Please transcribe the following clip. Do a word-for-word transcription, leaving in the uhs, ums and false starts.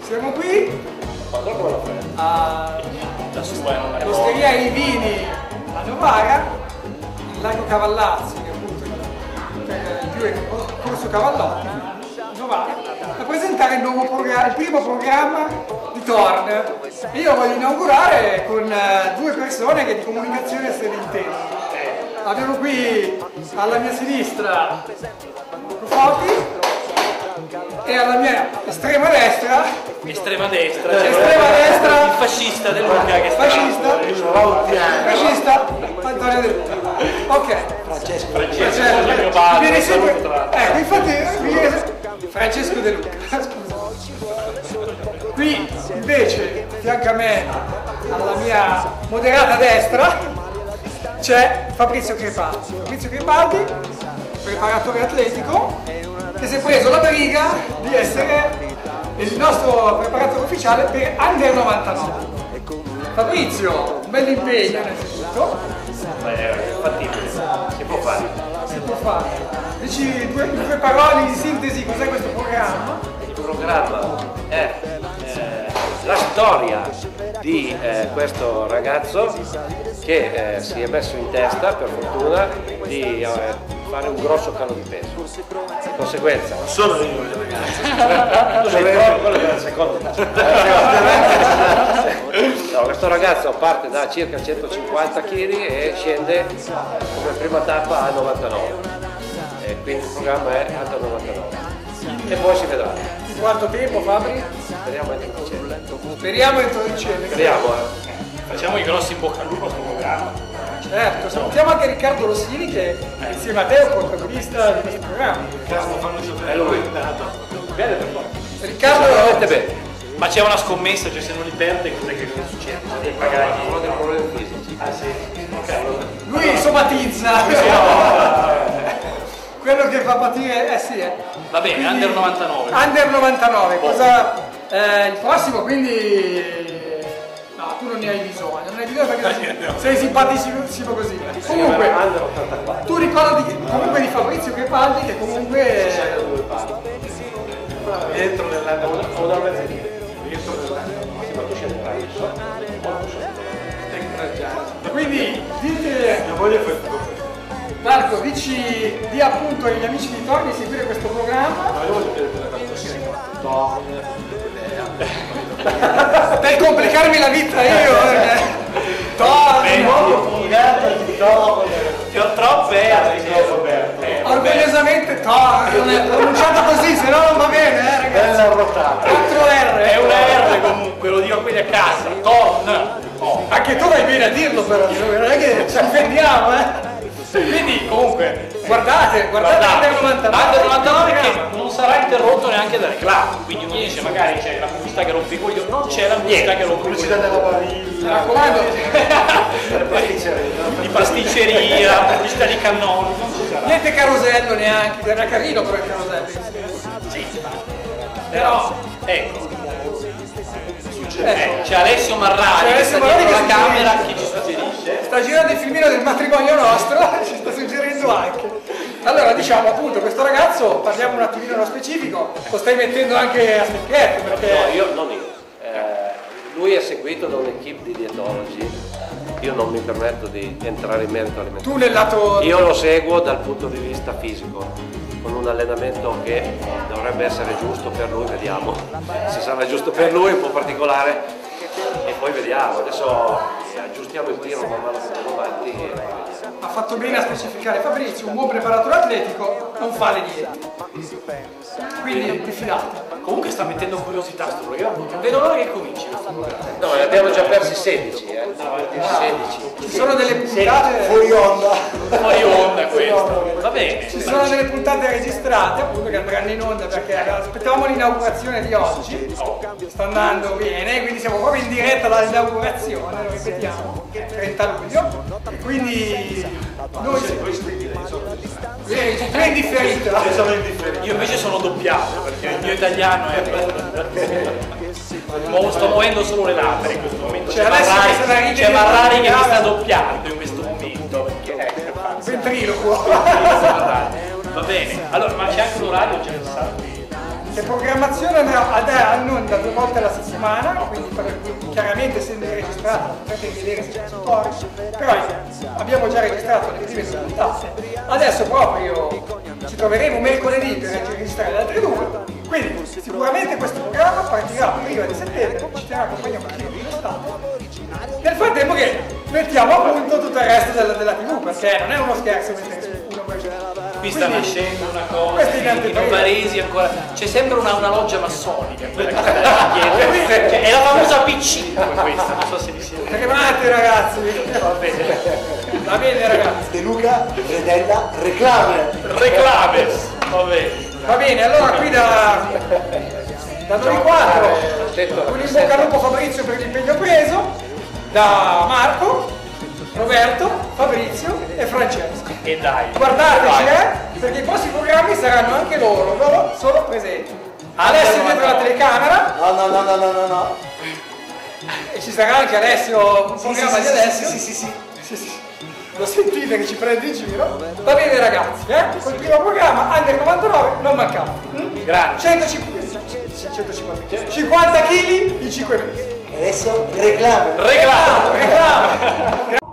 Siamo qui all'Osteria I Vini a Novara, il Lago Cavallazzi, che appunto il più è Corso Cavallotti, Novara, a presentare il, nuovo programma, il primo programma di Torn. E io voglio inaugurare con uh, due persone che di comunicazione se ne intendono. Abbiamo qui alla mia sinistra Rufoti e alla mia estrema destra estrema destra estrema destra il fascista De Luca che sta fascista fascista Antonio De Luca. Ok, Francesco Francesco il mio padre, viene sempre ecco, infatti viene Francesco De Luca. Qui invece fianco a me alla mia moderata destra c'è Fabrizio Crepaldi. Fabrizio Crepaldi, preparatore atletico, che si è preso la briga di essere il nostro preparatore ufficiale per Under novantanove. Fabrizio, un bel impegno innanzitutto. Beh, fattibile, si può fare. Si può fare. Dici due, due parole in sintesi, cos'è questo programma? Il programma è eh, la storia di eh, questo ragazzo che eh, si è messo in testa, per fortuna, di eh, fare un grosso calo di peso. Di conseguenza, non sono io il ragazzo, quello della seconda. No, questo ragazzo parte da circa centocinquanta chili e scende come prima tappa a novantanove. E quindi il programma è Under novantanove. E poi si vedrà. In quanto tempo, Fabri? Speriamo entro dicembre. Speriamo entro dicembre. Speriamo, eh. Facciamo i grossi in bocca al lupo sul programma. Certo, salutiamo anche Riccardo Rossini che insieme a te è un protagonista di questo programma. È lui. Bene per forza. Riccardo, Veramente bene. Ma c'è una scommessa, cioè se non li perde cos'è che cosa succede? Devi pagargli. Uno dei problemi fisici. Ah sì? Ok. lui somatizza. Quello che fa patire, eh sì, eh. Va bene, Quindi, Under novantanove. Under novantanove, cosa... Eh, il prossimo quindi... No, tu non ne hai bisogno, non hai bisogno perché sei simpaticissimo così. Comunque, tu ricordati comunque di Fabrizio Crepaldi che comunque... Entro nell'anno, o da mezz'anno. Entro nell'anno. Ma tu scenderai, so. Quindi, dite... Marco, dici, di appunto agli amici di Torni di seguire questo programma. Per complicarmi la vita io, perché... Torni, Ti ho troppe orgogliosamente Torni, pronunciato così, se no non va bene, eh ragazzi. quattro R. È una R comunque, lo dico a quelli a casa. Torn. Oh. Anche tu vai bene a dirlo però, non è che ci difendiamo, eh. Quindi comunque guardate, guardate Under novantanove. Under novantanove che non sarà interrotto neanche da reclame, quindi uno dice magari c'è la pubblicità che rompe i coglioni, non c'è la pubblicità che rompe i coglioni. Mi raccomando, Di pasticceria, pubblicità di cannoli, non ci sarà. niente carosello neanche, era carino però il carosello. Sì. Però, ecco. Eh, c'è Alessio Marrari, C'è Alessio che sta Marrari dietro che la camera, suggerisce. che ci suggerisce. Sta girando il filmino del matrimonio nostro, ci sta suggerendo anche. Allora diciamo appunto questo ragazzo, parliamo un attimino nello specifico, lo stai mettendo anche a stecchetto perché... No, io non io. Eh, lui è seguito da un'equipe di dietologi. Io non mi permetto di entrare in merito alimentare. Tu nel lato... Io lo seguo dal punto di vista fisico, con un allenamento che dovrebbe essere giusto per lui, vediamo. Se sarà giusto per lui, un po' particolare, e poi vediamo. Adesso aggiustiamo il tiro man mano che andiamo avanti. E ha fatto bene a specificare Fabrizio, un buon preparatore atletico non fa le diete. Quindi diffidate. Comunque sta mettendo curiosità sto programma, non vedo l'ora che cominci questo programma. no, ne abbiamo già persi sedici, eh. sedici. Ci sono delle puntate... Fuori onda. Fuori onda questo. Va bene. Ci sono delle puntate registrate appunto che andranno in onda perché aspettavamo l'inaugurazione di oggi, sta andando bene, quindi siamo proprio in diretta dall'inaugurazione, lo ripetiamo, trenta luglio, e quindi noi Bene, tu è indifferito. Io invece sono doppiato perché il mio italiano è... Mo- sto muovendo solo le labbra in questo momento. C'è Cioè, adesso Marrari, che se la ride c'è di Marrari che mi Marrari. sta doppiando in questo momento. Perché, eh, Ventriloquo. Va bene, allora ma c'è anche l'orario già fissato. che programmazione andrà ad in onda due volte alla settimana, quindi per, chiaramente essendo registrato potrete vedere se c'è tutorial, però abbiamo già registrato le prime due puntate. Adesso proprio ci troveremo mercoledì per registrare le altre due, quindi sicuramente questo programma partirà prima di settembre, ci terrà compagnia un pochino di l'estate. Nel frattempo che mettiamo a punto tutto il resto della, della tivù, perché non è uno scherzo mettere su uno per qui sta nascendo una cosa, in, in Parisi ancora, c'è sempre una, una loggia massonica, quella che sta dietro, cioè, è la famosa P cinque questa, non so se vi siete. Tremate ragazzi! Va bene, va bene ragazzi! De Luca, Redella, reclame! Reclame! Va bene. Va bene, allora qui da, da noi quattro, un in bocca al lupo Fabrizio per l'impegno preso, da Marco, Roberto, Fabrizio e Francesco. E dai! Guardateci, eh, perché i prossimi programmi saranno anche loro, loro sono presenti. Alessio dietro la telecamera. No, no, no, no, no, no, no. E ci sarà anche Alessio, un Sì, programma sì, di sì, Alessio. sì, sì, sì. Sì, sì. Lo sentite che ci prende in giro? Va bene ragazzi, eh? Col primo programma Under novantanove non mancate. Mm? Grazie. centocinquanta, cinquanta chili in cinque mesi. Adesso reclame! Reclamo! Reclamo!